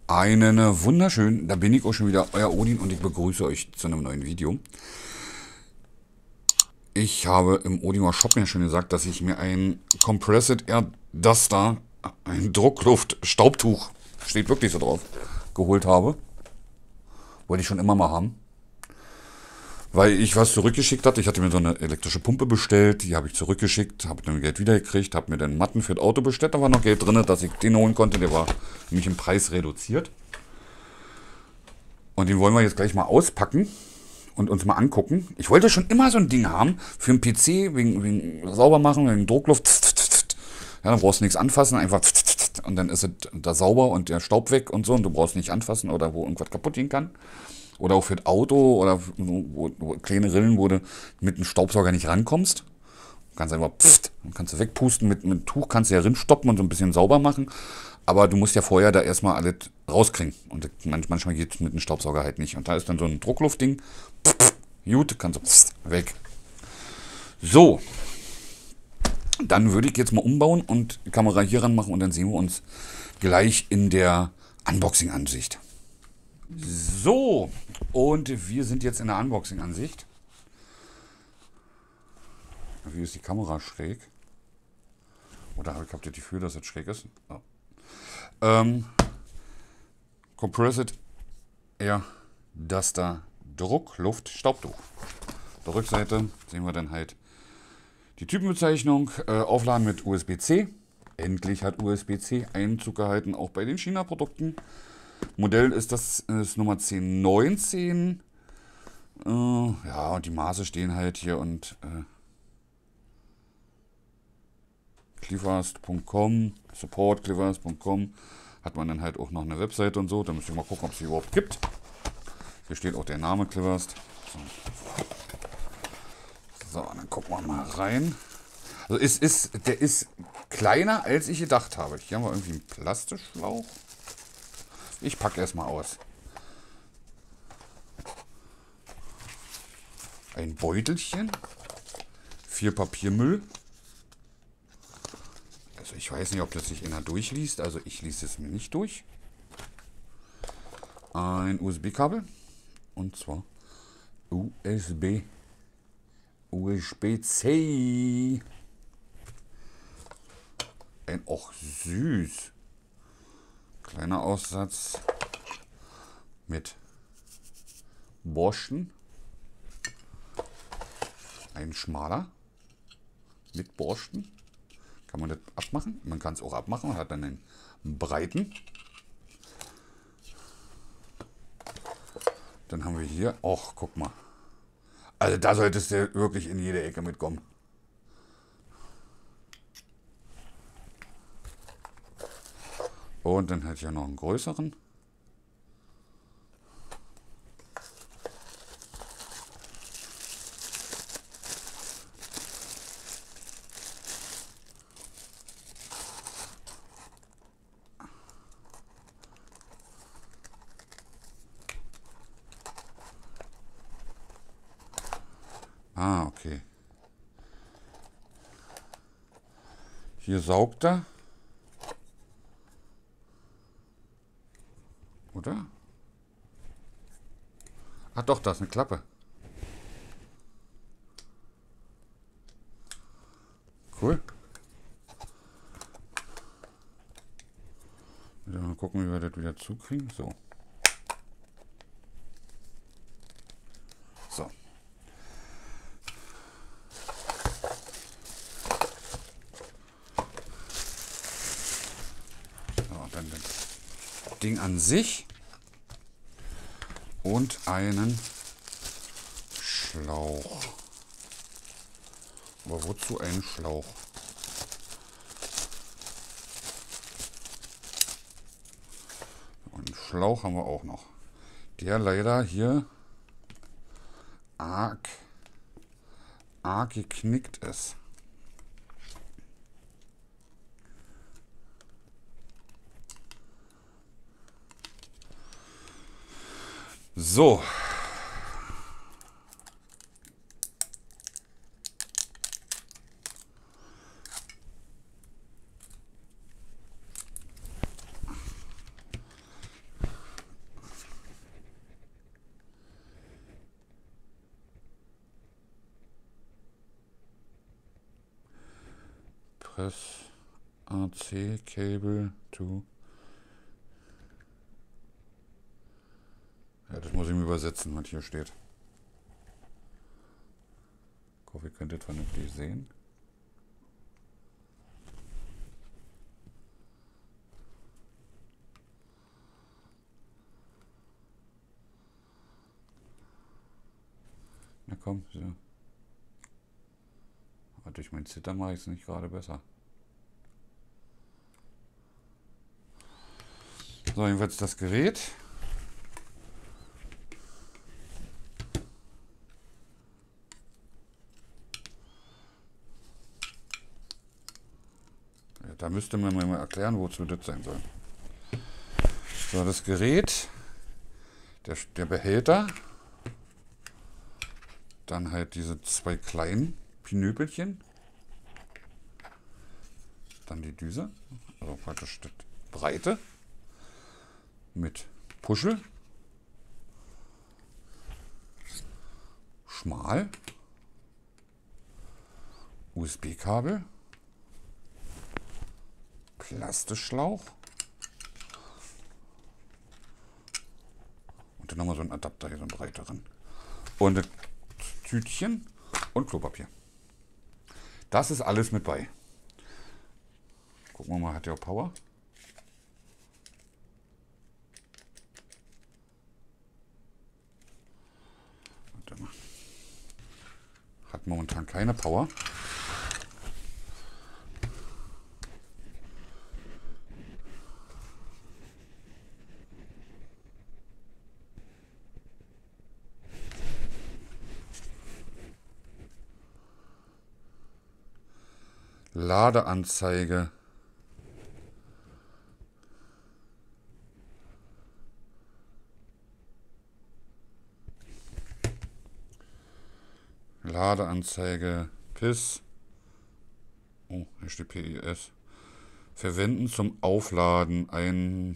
Einen wunderschönen, da bin ich auch schon wieder, euer Odin und ich begrüße euch zu einem neuen Video. Ich habe im Odiner Shop ja schon gesagt, dass ich mir ein Compressed Air Duster, ein Druckluft-Staubtuch, steht wirklich so drauf, geholt habe. Wollte ich schon immer mal haben. Weil ich was zurückgeschickt hatte. Ich hatte mir so eine elektrische Pumpe bestellt, die habe ich zurückgeschickt, habe dann Geld wiedergekriegt, habe mir dann Matten für das Auto bestellt, da war noch Geld drin, dass ich den holen konnte, der war nämlich im Preis reduziert. Und den wollen wir jetzt gleich mal auspacken und uns mal angucken. Ich wollte schon immer so ein Ding haben für einen PC, wegen sauber machen, wegen Druckluft. Ja, da brauchst du nichts anfassen, einfach und dann ist es da sauber und der Staub weg und so und du brauchst nicht anfassen oder wo irgendwas kaputt gehen kann. Oder auch für das Auto oder wo kleine Rillen, wo du mit einem Staubsauger nicht rankommst. Du kannst einfach dann kannst du wegpusten, mit einem Tuch kannst du ja rinstoppen und so ein bisschen sauber machen. Aber du musst ja vorher da erstmal alles rauskriegen. Und manchmal geht es mit einem Staubsauger halt nicht. Und da ist dann so ein Druckluftding. Gut, kannst du weg. So, dann würde ich jetzt mal umbauen und die Kamera hier ran machen und dann sehen wir uns gleich in der Unboxing-Ansicht. So, und wir sind jetzt in der Unboxing-Ansicht. Wie ist die Kamera schräg? Oder habt ihr das Gefühl, dass es schräg ist? Oh. Compressed Air Duster Druckluft Staubtuch. Auf der Rückseite sehen wir dann halt die Typenbezeichnung, Aufladen mit USB-C. Endlich hat USB-C Einzug gehalten, auch bei den China-Produkten. Modell ist Nummer 1019. Ja, und die Maße stehen halt hier und clifast.com, support clifast.com, hat man dann halt auch noch eine Webseite und so. Da müsst ihr mal gucken, ob es sie überhaupt gibt. Hier steht auch der Name Clifast. So, dann gucken wir mal rein. Also der ist kleiner, als ich gedacht habe. Hier haben wir irgendwie einen Plastikschlauch. Ich packe erstmal aus. Ein Beutelchen. 4 Papiermüll. Also ich weiß nicht, ob das sich einer durchliest. Also ich lese es mir nicht durch. Ein USB-Kabel. Und zwar USB-C. Ein auch süß. Kleiner Aussatz mit Borsten. Ein schmaler mit Borsten. Kann man das abmachen? Man kann es auch abmachen und hat dann einen breiten. Dann haben wir hier, ach, guck mal. Also da solltest du wirklich in jede Ecke mitkommen. Und dann hätte ich ja noch einen größeren. Ah, okay. Hier saugt er. Oder? Ach doch, da ist eine Klappe. Cool. Mal gucken, wie wir das wieder zukriegen. So. So. So, dann das Ding an sich. Und einen Schlauch. Aber wozu einen Schlauch? Und einen Schlauch haben wir auch noch. Der leider hier arg geknickt ist. So. Press AC Cable to. Ja, das muss ich mir übersetzen, was hier steht. Ich hoffe, ihr könnt das vernünftig sehen. Na komm, so. Aber durch mein Zittern mache ich es nicht gerade besser. So, jedenfalls das Gerät. Ja, da müsste man mir mal erklären, wozu das sein soll. So, das Gerät, der Behälter, dann halt diese zwei kleinen Pinöpelchen, dann die Düse, also praktisch das Breite mit Puschel, schmal, USB-Kabel, Plastischschlauch und dann nochmal so ein Adapter hier, so einen breiteren. Und ein Tütchen und Klopapier. Das ist alles mit bei. Gucken wir mal, hat der auch Power? Warte mal. Hat momentan keine Power. Ladeanzeige. Ladeanzeige PIS. Oh, hier steht PIS. Verwenden zum Aufladen ein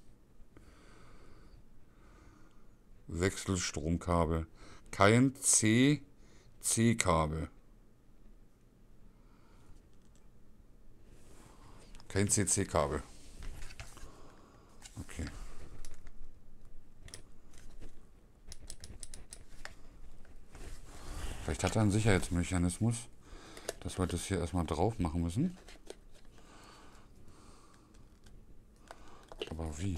Wechselstromkabel. Kein CC-Kabel. Kein CC-Kabel. Okay. Vielleicht hat er einen Sicherheitsmechanismus, dass wir das hier erstmal drauf machen müssen. Aber wie?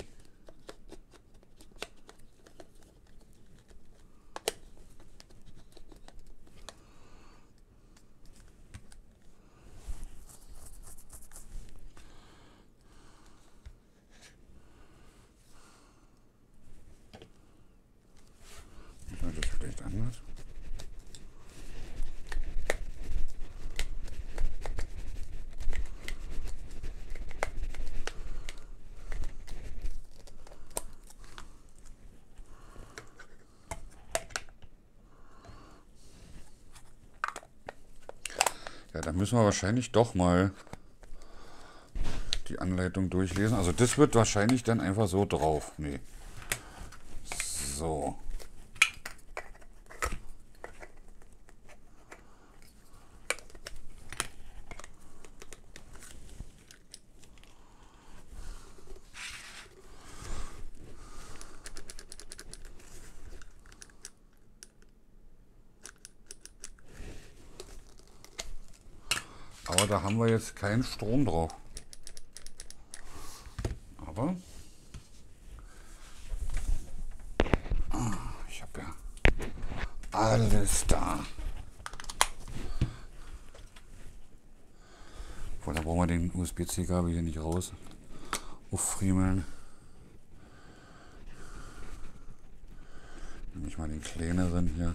Ist das vielleicht anders? Ja, dann müssen wir wahrscheinlich doch mal die Anleitung durchlesen. Also das wird wahrscheinlich dann einfach so drauf. Nee. So. Aber da haben wir jetzt keinen Strom drauf. Aber ich habe ja alles da. Da brauchen wir den USB-C-Kabel hier nicht raus auffriemeln. Nehme ich mal den kleineren hier.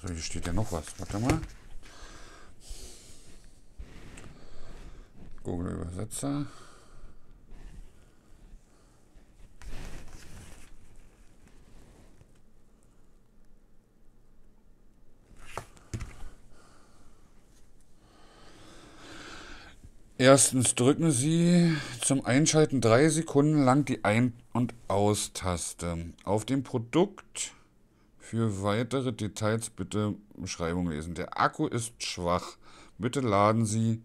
So, hier steht ja noch was. Warte mal. Google Übersetzer. Erstens drücken Sie zum Einschalten 3 Sekunden lang die Ein- und Aus-Taste. Auf dem Produkt für weitere Details bitte Beschreibung lesen. Der Akku ist schwach. Bitte laden Sie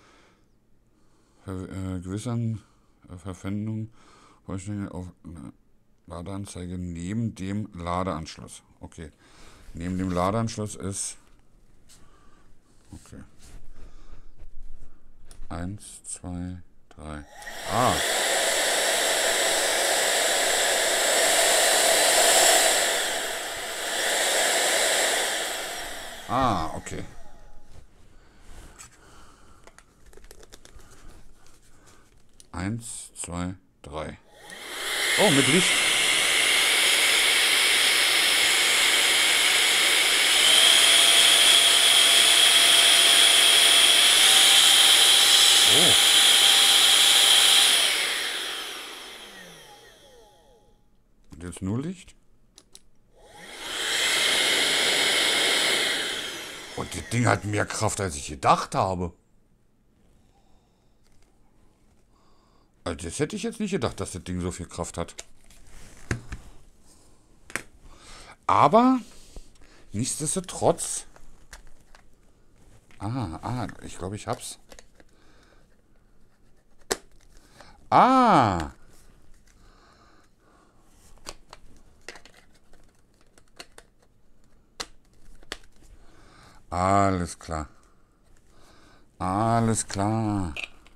gewissern Verwendung vollständig auf Ladeanzeige neben dem Ladeanschluss. Okay. Neben dem Ladeanschluss ist. Okay. 1, 2, 3. Ah. Ah, okay. Eins, zwei, drei. Oh, mit Licht. Oh. Und jetzt nur Licht? Und das Ding hat mehr Kraft, als ich gedacht habe. Also das hätte ich jetzt nicht gedacht, dass das Ding so viel Kraft hat. Aber nichtsdestotrotz. Ich glaube, ich hab's. Ah. Alles klar. Alles klar.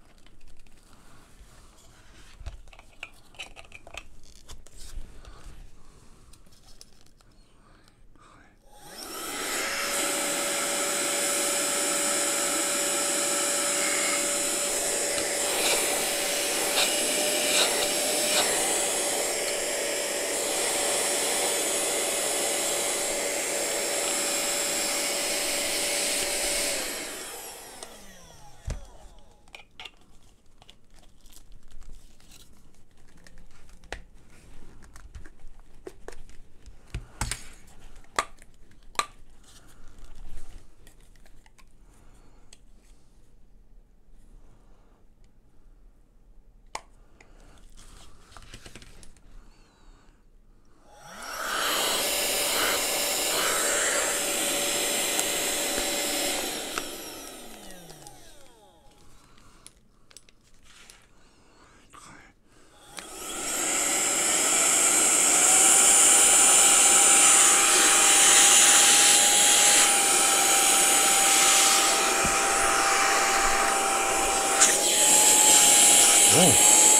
Oh.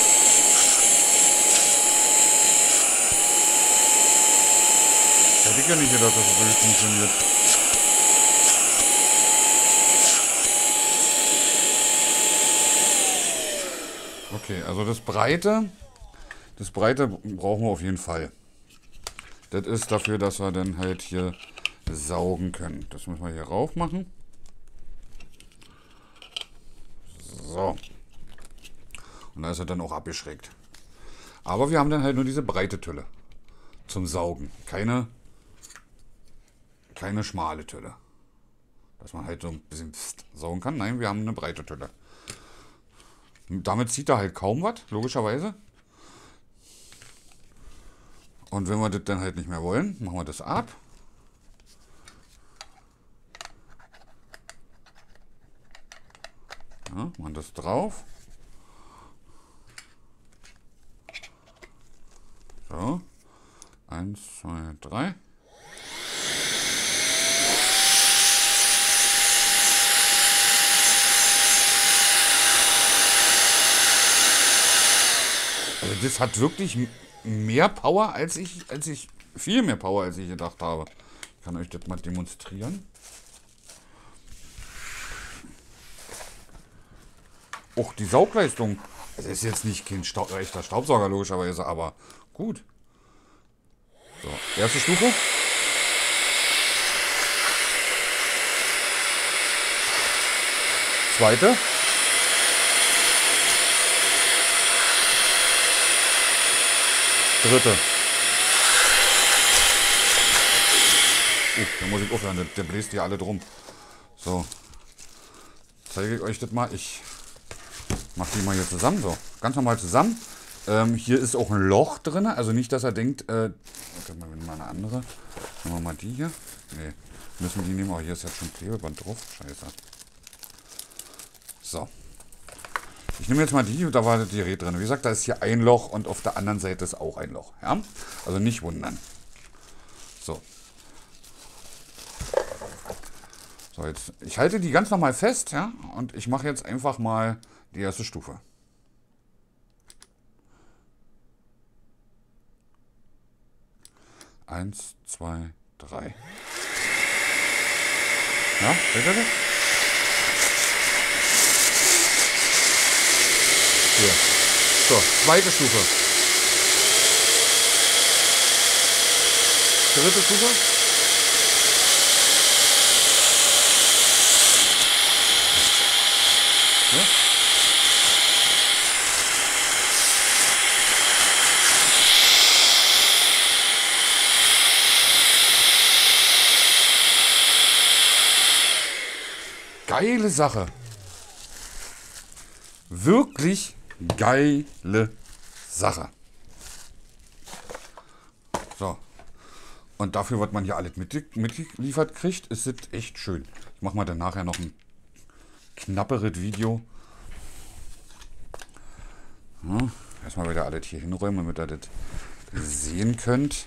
Hätte ich ja nicht gedacht, dass es wirklich funktioniert. Okay, also das Breite brauchen wir auf jeden Fall. Das ist dafür, dass wir dann halt hier saugen können. Das müssen wir hier rauf machen. So. Und da ist er dann auch abgeschrägt. Aber wir haben dann halt nur diese breite Tülle zum Saugen. Keine schmale Tülle. Dass man halt so ein bisschen saugen kann. Nein, wir haben eine breite Tülle. Damit zieht er halt kaum was, logischerweise. Und wenn wir das dann halt nicht mehr wollen, machen wir das ab. Ja, machen das drauf. So. 1, 2, 3. Also das hat wirklich mehr Power viel mehr Power, als ich gedacht habe. Ich kann euch das mal demonstrieren. Och, die Saugleistung. Es ist jetzt nicht kein echter Staubsauger, logischerweise, aber gut. So, erste Stufe. Zweite. Dritte. Da muss ich aufhören, der bläst hier alle drum. So. Zeige ich euch das mal. Ich mache die mal hier zusammen. So, ganz normal zusammen. Hier ist auch ein Loch drin. Also nicht, dass er denkt, warte mal eine andere. Nehmen wir mal die hier. Nee, müssen die nehmen. Oh, hier ist jetzt schon Klebeband drauf. Scheiße. So. Ich nehme jetzt mal die, da war das Gerät drin. Wie gesagt, da ist hier ein Loch und auf der anderen Seite ist auch ein Loch. Ja? Also nicht wundern. So. So, jetzt, ich halte die ganz normal fest, ja, und ich mache jetzt einfach mal die erste Stufe. Eins, zwei, drei. Ja, seht ihr das? Hier. So, zweite Stufe. Dritte Stufe. Ja. Geile Sache. Wirklich geile Sache. So. Und dafür, was man hier alles mitgeliefert kriegt, ist es echt schön. Ich mache mal dann nachher noch ein knapperes Video. Ja, erstmal wieder alles hier hinräumen, damit ihr das sehen könnt.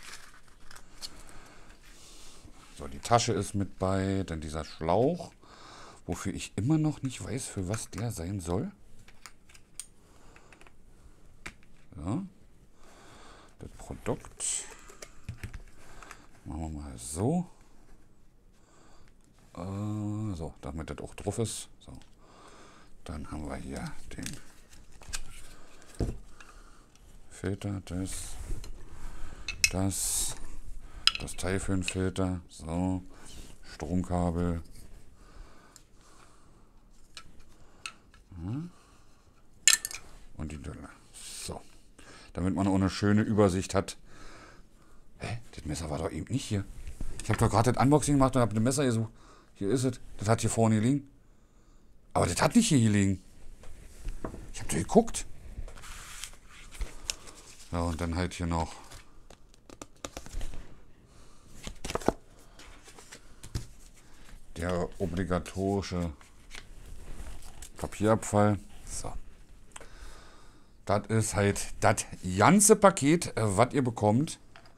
So, die Tasche ist mit bei, dann dieser Schlauch, wofür ich immer noch nicht weiß, für was der sein soll. So. Das Produkt machen wir mal so. So, damit das auch drauf ist. So. Dann haben wir hier den Filter, das Teil für den Filter. So, Stromkabel. Und die Dülle. So, damit man auch eine schöne Übersicht hat. Hä? Das Messer war doch eben nicht hier. Ich habe doch gerade das Unboxing gemacht und habe das Messer gesucht. Hier ist es. Das hat hier vorne liegen. Aber das hat nicht hier liegen. Ich habe da geguckt. Ja, und dann halt hier noch der obligatorische Papierabfall. So. Das ist halt das ganze Paket, was ihr bekommt.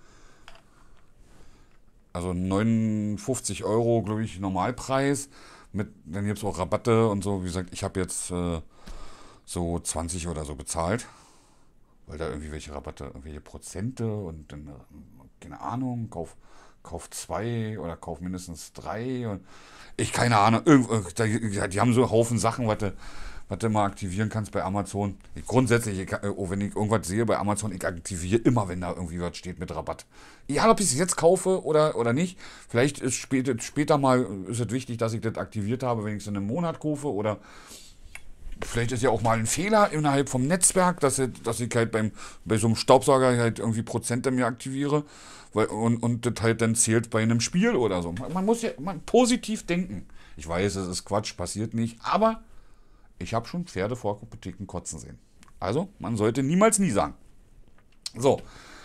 Also 59 Euro, glaube ich, Normalpreis. Dann gibt es auch Rabatte und so. Wie gesagt, ich habe jetzt so 20 oder so bezahlt. Weil da irgendwie welche Rabatte, irgendwelche Prozente und dann, keine Ahnung, kauf 2 oder kauf mindestens 3. Und ich, keine Ahnung, die haben so einen Haufen Sachen, was du mal aktivieren kannst bei Amazon. Grundsätzlich, wenn ich irgendwas sehe bei Amazon, ich aktiviere immer, wenn da irgendwie was steht mit Rabatt. Egal, ob ich es jetzt kaufe oder nicht. Vielleicht ist später mal ist es wichtig, dass ich das aktiviert habe, wenn ich es in einem Monat kaufe. Oder vielleicht ist ja auch mal ein Fehler innerhalb vom Netzwerk, dass ich halt bei so einem Staubsauger halt irgendwie Prozente mir aktiviere. Und das halt dann zählt bei einem Spiel oder so. Man muss ja positiv denken. Ich weiß, es ist Quatsch, passiert nicht. Aber ich habe schon Pferde vor Apotheken kotzen sehen. Also, man sollte niemals nie sagen. So.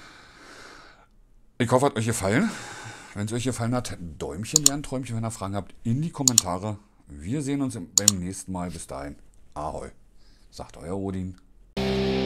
Ich hoffe, hat euch gefallen. Wenn es euch gefallen hat, Däumchen, gern Träumchen, wenn ihr Fragen habt, in die Kommentare. Wir sehen uns beim nächsten Mal. Bis dahin. Ahoi. Sagt euer Odin.